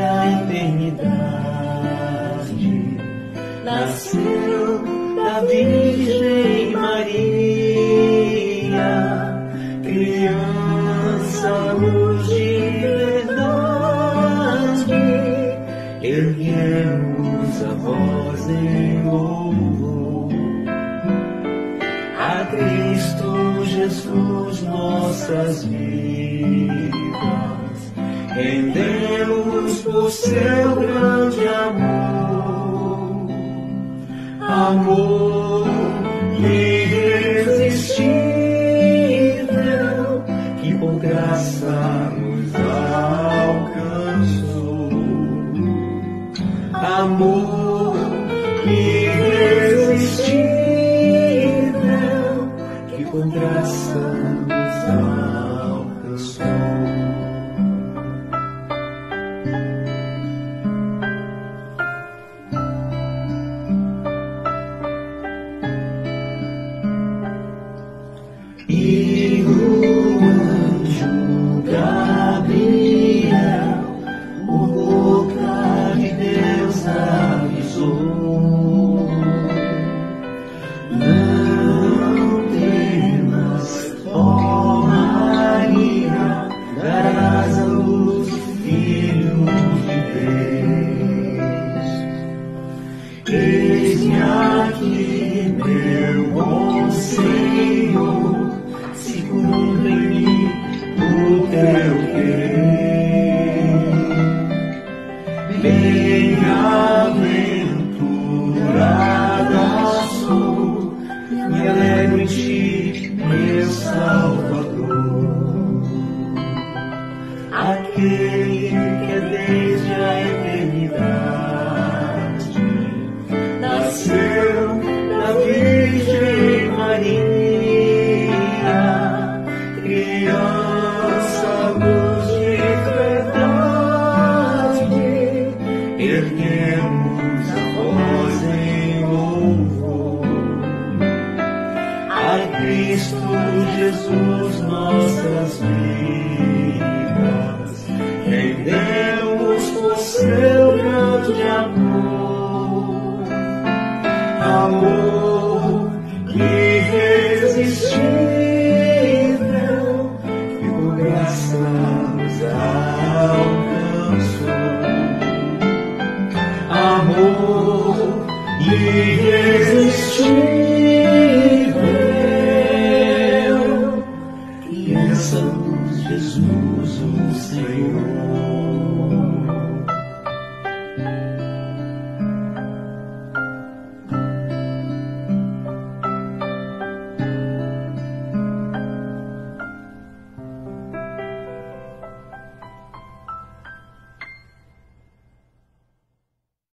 a eternidade, nasceu da Virgem Maria, criança, luz de verdade, erguemos a voz em louvor a Cristo Jesus, nossas vidas rendemos por seu grande amor, amor irresistível que por graça nos alcançou, amor irresistível que por graça nos alcançou. E o anjo Gabriel, por boca de Deus avisou: não temas, ó Maria, darás à luz o Filho de Deus. Eis-me aqui, meu bom Senhor, se cumpre em mim o teu querer. Bem-aventurada sou, me alegro em ti, meu Salvador. Aquele que é desde a eternidade nasceu da Virgem Maria, criança, luz de verdade, erguemos a voz em louvor a Cristo Jesus, nossas vidas rendemos por seu grande amor, amor irresistível que por graça nos alcançou, amor irresistível que é essa luz, Jesus, o Senhor.